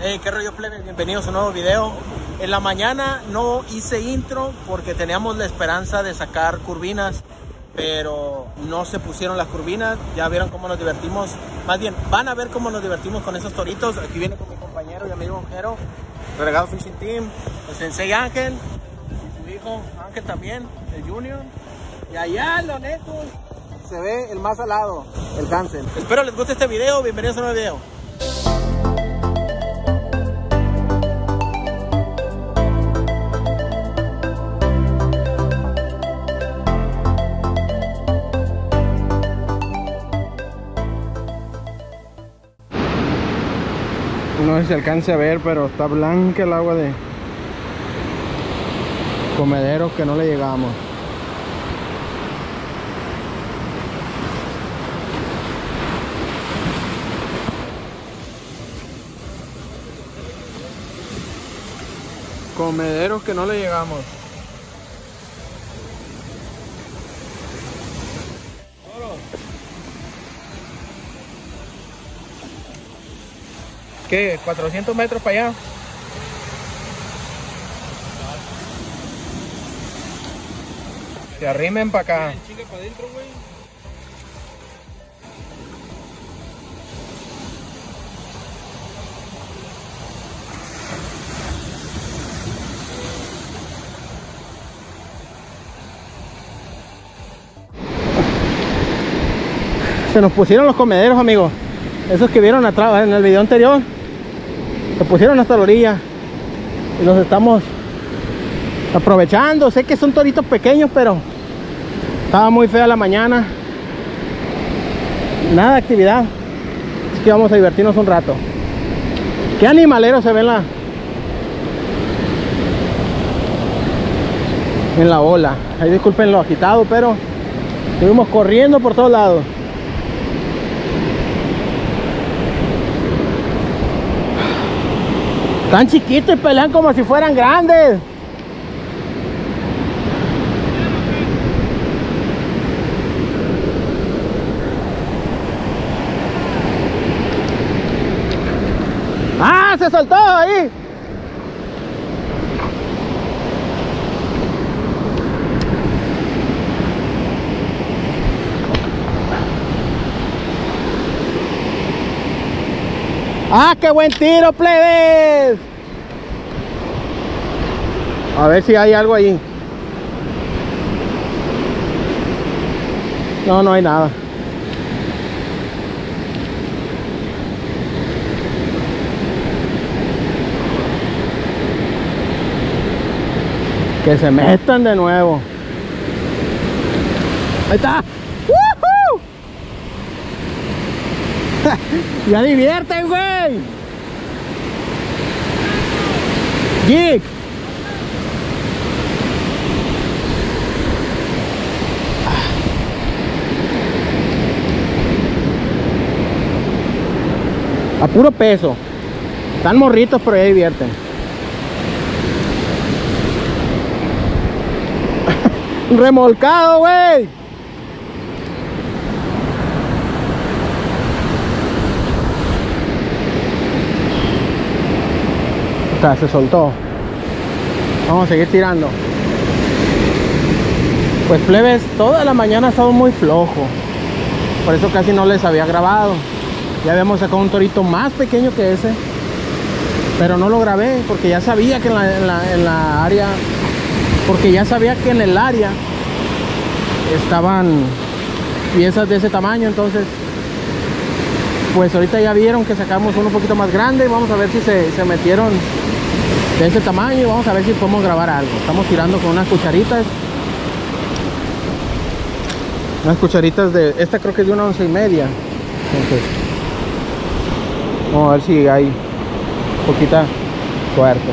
Hey, qué rollo, plebes, bienvenidos a un nuevo video. En la mañana no hice intro porque teníamos la esperanza de sacar curvinas, pero no se pusieron las curvinas. Ya vieron cómo nos divertimos, más bien van a ver cómo nos divertimos con esos toritos. Aquí viene con mi compañero y amigo Jero, Regado Fishing Team, el Sensei Ángel y su hijo Ángel también, el Junior. Y allá a lo lejos se ve el más salado, el Hansel. Espero les guste este video, bienvenidos a un nuevo video. No sé si se alcance a ver, pero está blanca el agua de comederos que no le llegamos. Comederos que no le llegamos. ¿Qué? 400 metros para allá. Se arrimen para acá. Chinga para adentro, güey. Se nos pusieron los comederos, amigos. Esos que vieron atrás en el video anterior. Se pusieron hasta la orilla. Y los estamos aprovechando. Sé que son toritos pequeños, pero estaba muy fea la mañana. Nada de actividad. Así que vamos a divertirnos un rato. Qué animalero se ve en la ola. Ahí disculpen lo agitado, pero estuvimos corriendo por todos lados. Tan chiquitos y pelean como si fueran grandes. ¡Ah! ¡Se soltó ahí! ¡Ah, qué buen tiro, plebes! A ver si hay algo ahí. No, no hay nada. Que se metan de nuevo. Ahí está. ¡Woohoo! Ya divierten, güey. Jig. A puro peso. Están morritos, pero ya divierten. Remolcado, güey. Se soltó. Vamos a seguir tirando. Pues, plebes, toda la mañana ha estado muy flojo. Por eso casi no les había grabado. Ya habíamos sacado un torito más pequeño que ese, pero no lo grabé porque ya sabía que en la área, porque ya sabía que en el área estaban piezas de ese tamaño. Entonces, pues ahorita ya vieron que sacamos uno un poquito más grande. Vamos a ver si se metieron de ese tamaño y vamos a ver si podemos grabar algo. Estamos tirando con unas cucharitas. Unas cucharitas de... Esta creo que es de una 11 y media. Entonces, vamos a ver si hay poquita suerte.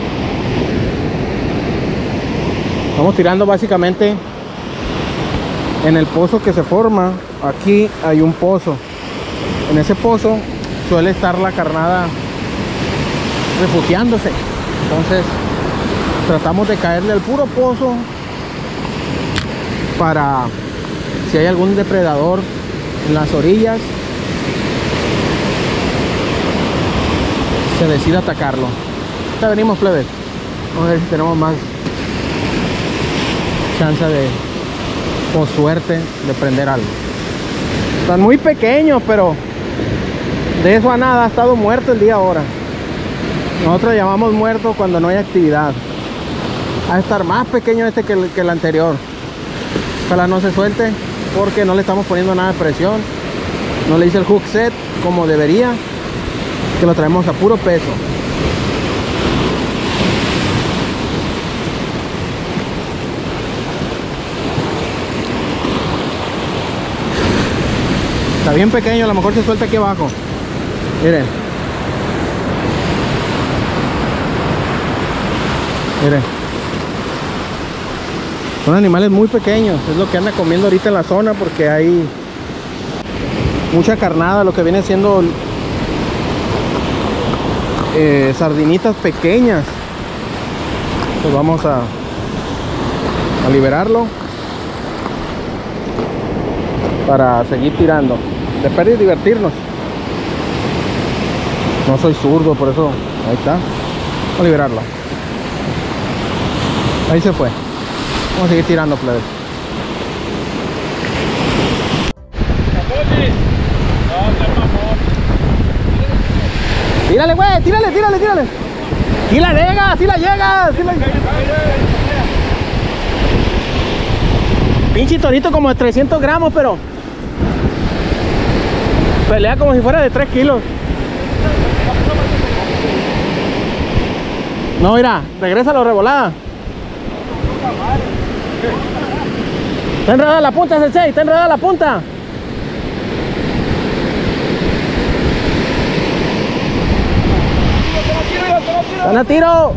Estamos tirando básicamente en el pozo que se forma. Aquí hay un pozo. En ese pozo suele estar la carnada refugiándose. Entonces tratamos de caerle al puro pozo para si hay algún depredador en las orillas se decida atacarlo. Ya venimos, plebes. Vamos a ver si tenemos más chance de, con suerte, de prender algo. Están muy pequeños, pero de eso a nada, ha estado muerto el día ahora. Nosotros llamamos muerto cuando no hay actividad. Va a estar más pequeño este que el anterior. Ojalá no se suelte, porque no le estamos poniendo nada de presión. No le hice el hook set como debería, que lo traemos a puro peso. Está bien pequeño, a lo mejor se suelta aquí abajo. Miren. Miren. Son animales muy pequeños. Es lo que anda comiendo ahorita en la zona, porque hay mucha carnada, lo que viene siendo sardinitas pequeñas. Pues vamos a liberarlo para seguir tirando. De pérdida y divertirnos. No soy zurdo, por eso. Ahí está. Vamos a liberarlo. Ahí se fue. Vamos a seguir tirando, plebes. Tírale, güey, tírale. Sí la llega. Pinche torito como de 300 gramos, pero pelea como si fuera de 3 kilos. No, mira, regrésalo, revolada. Está enredada la punta, Sensei, está enredada la punta. ¡Están a tiro!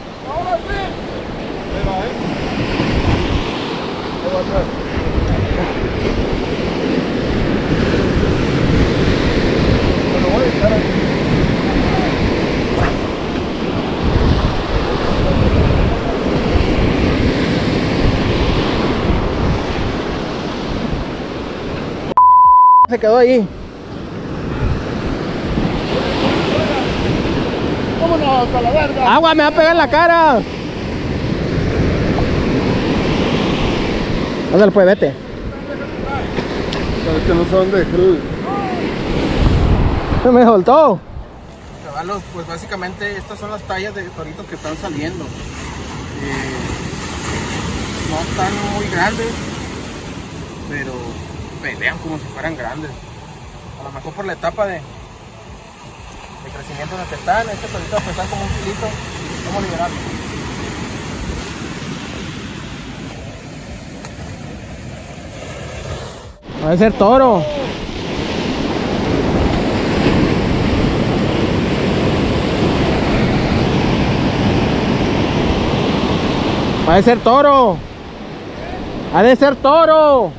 Se quedó ahí. ¡Vámonos a la verga! ¡Agua! ¡Me va a pegar en la cara! Ándale, pues, vete. Es que no sé dónde cruz. Se me soltó. Chavalos, pues básicamente estas son las tallas de toritos que están saliendo. No están muy grandes, pero pelean como si fueran grandes. A lo mejor por la etapa de crecimiento en el que están. Este torito va a pesar como un kilito. Vamos a liberarlo. Va a ser toro. Va a ser toro. Ha de ser toro.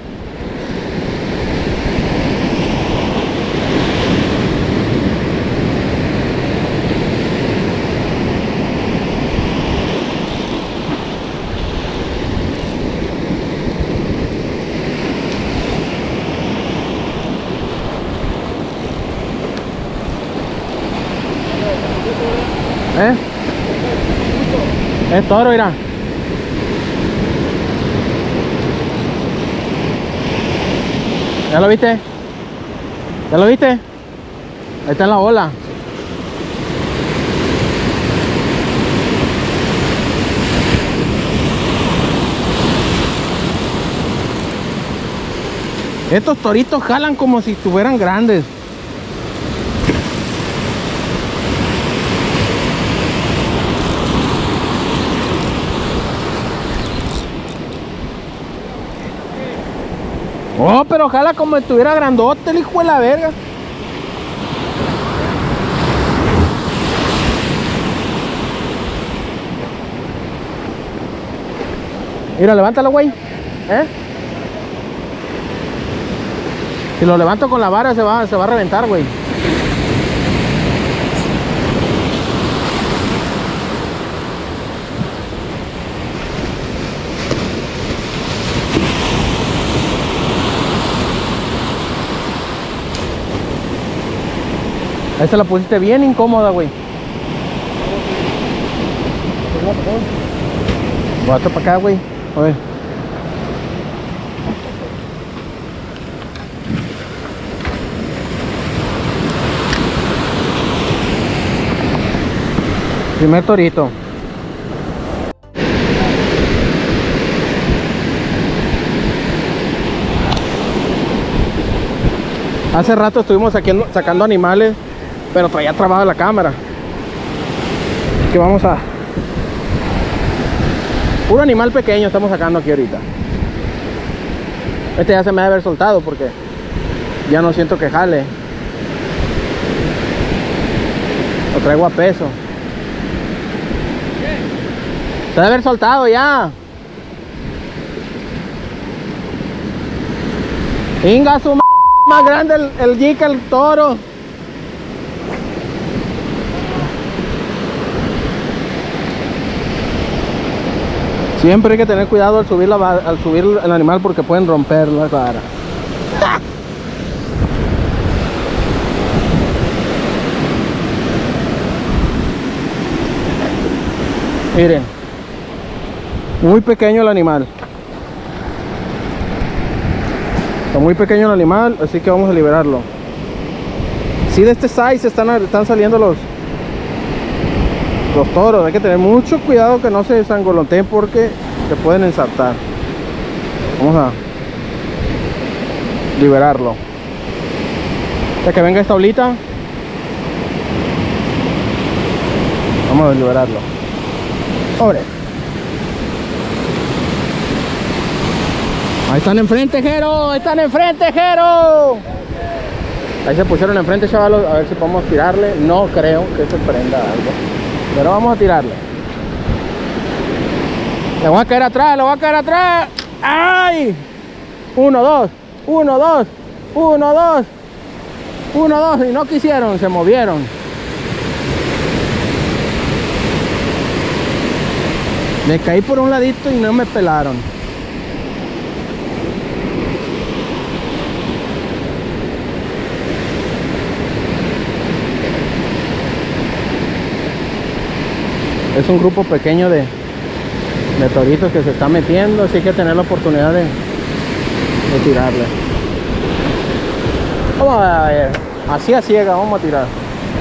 Es toro, mira. ¿Ya lo viste? ¿Ya lo viste? Ahí está en la bola. Estos toritos jalan como si estuvieran grandes. Oh, pero jala como si estuviera grandote el hijo de la verga. Mira, levántalo, güey. Si lo levanto con la vara se va a reventar, güey. Esa la pusiste bien incómoda, güey. Voy a para acá, güey. A ver. Primer torito. Hace rato estuvimos sacando animales, pero traía trabada la cámara. Que vamos a... Puro animal pequeño estamos sacando aquí ahorita. Este ya se me debe haber soltado porque ya no siento que jale. Lo traigo a peso. Se debe haber soltado ya. Inga su más grande el G que el toro. Siempre hay que tener cuidado al subir el animal porque pueden romper la vara. Miren, muy pequeño el animal. Está muy pequeño el animal, así que vamos a liberarlo. Si de este size están saliendo los toros, hay que tener mucho cuidado que no se desangoloteen porque se pueden ensartar. Vamos a liberarlo. Ya que venga esta olita, vamos a liberarlo. Pobre. Ahí están enfrente, Jero. Ahí están enfrente, Jero. Ahí se pusieron enfrente, chavalos. A ver si podemos tirarle. No creo que se prenda algo, pero vamos a tirarle. Le voy a caer atrás, le voy a caer atrás. ¡Ay! 1, 2, 1, 2, 1, 2, 1, 2. Y no quisieron, se movieron. Me caí por un ladito y no me pelaron. Es un grupo pequeño de toritos que se está metiendo, así que hay que tener la oportunidad de tirarle. Vamos a ver, así a ciega vamos a tirar.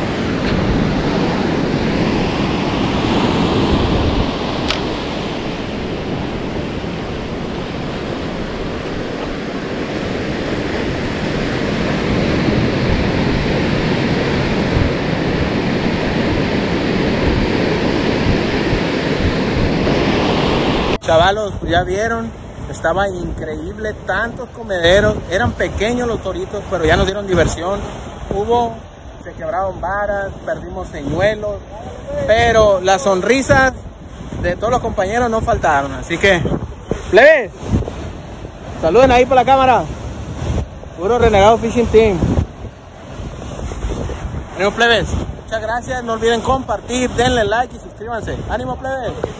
Chavalos, pues ya vieron, estaba increíble, tantos comederos, eran pequeños los toritos, pero ya nos dieron diversión. Se quebraron varas, perdimos señuelos, pero las sonrisas de todos los compañeros no faltaron, así que, plebes, saluden ahí por la cámara, puro Renegado Fishing Team. Ánimo, plebes, muchas gracias, no olviden compartir, denle like y suscríbanse. Ánimo, plebes.